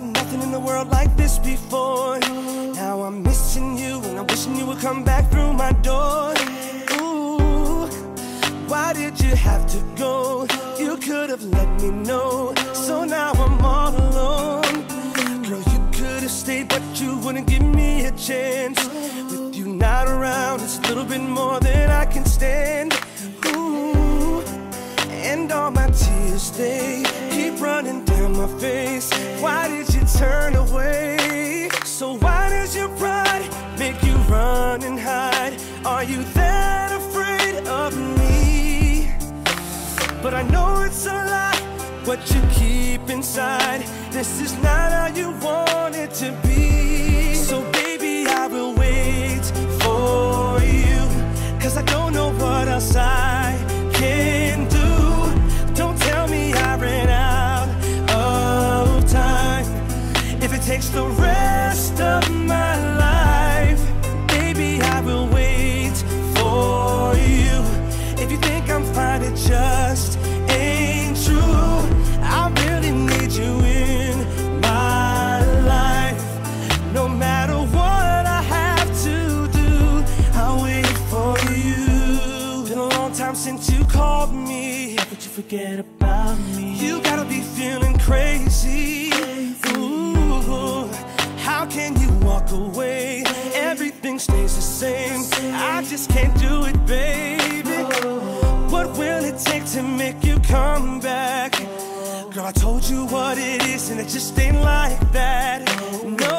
nothing in the world like this before. Now I'm missing you and I'm wishing you would come back through my door. Ooh, why did you have to go? You could have let me know. So now I'm all alone. Girl, you could have stayed, but you wouldn't give me a chance. With you not around, it's a little bit more than I can stand. Ooh, and all my tears, they keep running down my face. Why did you turn away? So why does your pride make you run and hide? Are you that afraid of me? But I know it's a lie, what you keep inside. This is not how you want it to be. So baby, I will wait for you, 'cause I don't know what else I can do. Don't tell me I ran out of time. If it takes the rest of my life, baby, I will wait for you. If you think I'm fine, it just ain't true. I really need you in my life. No matter what I have to do, I'll wait for you. Been a long time since you called me, but you forget about me. You gotta be feeling crazy. Ooh, how can you walk away? Everything stays the same. I just can't do it, baby. What will it take to make you come back? Girl, I told you what it is and it just ain't like that. No,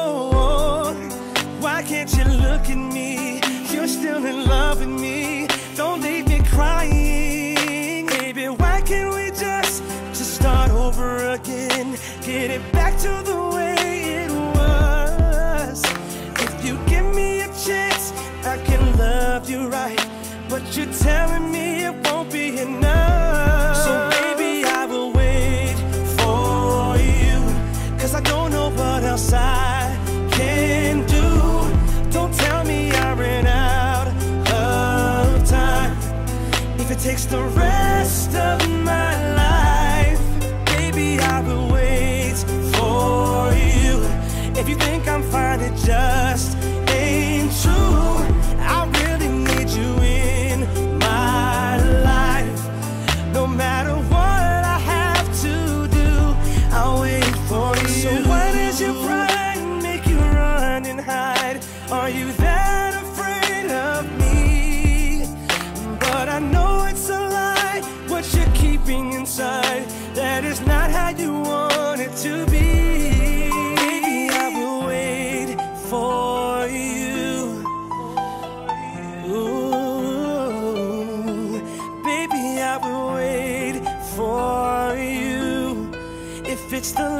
why can't you look at me? You're still in love with me. Don't leave me crying. Baby, why can't we just start over again? Get it back to the way it was. If you give me a chance, I can love you right. But you're telling me it won't be enough. So baby, I will wait for you, 'cause I don't know what else I can do. Don't tell me I ran out of time. If it takes the rest of my life, baby, I will wait for you. If you think I'm fine, it just ain't true. I really need you in my life. No matter what I have to do, I'll wait for you. So why does your pride make you run and hide? Are you that afraid of me? But I know it's a lie, what you're keeping inside. That is not how you want it to be. Baby, I will wait for you. Ooh, baby, I will wait for you. If it's the